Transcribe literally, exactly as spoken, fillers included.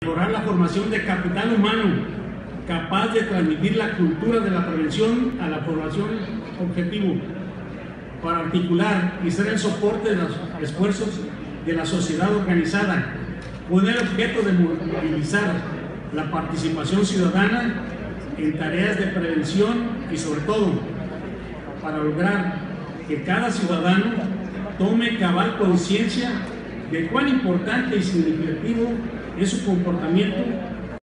Mejorar la formación de capital humano capaz de transmitir la cultura de la prevención a la población objetivo, para articular y ser el soporte de los esfuerzos de la sociedad organizada, con el objeto de movilizar la participación ciudadana en tareas de prevención y sobre todo para lograr que cada ciudadano tome cabal conciencia de cuán importante y significativo es su comportamiento